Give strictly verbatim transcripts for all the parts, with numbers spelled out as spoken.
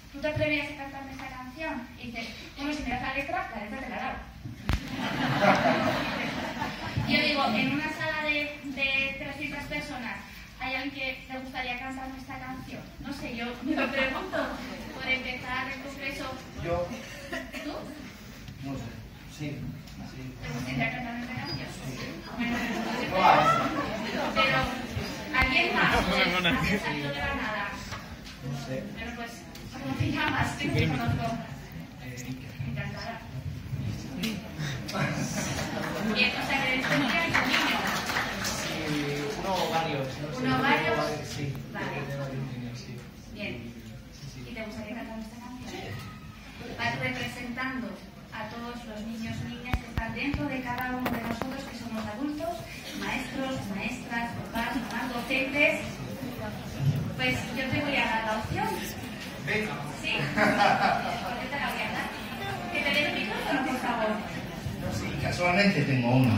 ¿tú te atrevías a cantarme esta canción? Y dices, bueno, si me das la letra, la letra te la he dado. Y yo digo, en una sala de, de trescientas personas, ¿hay alguien que te gustaría cantarme esta canción? No sé, yo me lo pregunto. Por empezar el congreso. Yo. ¿Tú? No sé. Sí. sí. ¿Te gustaría cantarme esta canción? Sí. Bueno, No, pero, ¿alguien más? Pues, ¿has salido de la nada? no sé. Bueno, pues, ¿cómo te llamas? Que no te conozco. Eh, Encantada. Bien, o sea, que eres un niño. Sí, uno o varios. No sé. ¿Uno o varios? Sí. Vale. De varios niños, sí. Bien. Sí, sí. ¿Y te gustaría cantar esta canción? Vas representando a todos los niños y niñas que están dentro de cada uno de nosotros, que somos adultos, maestros, maestras, papás, mamás, docentes. Pues yo te voy a dar la opción. Venga. ¿Sí? ¿Por qué te la voy a dar? Que te dé el micrófono, por favor. No, sí, casualmente tengo uno.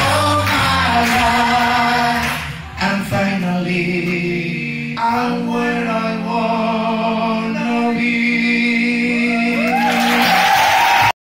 I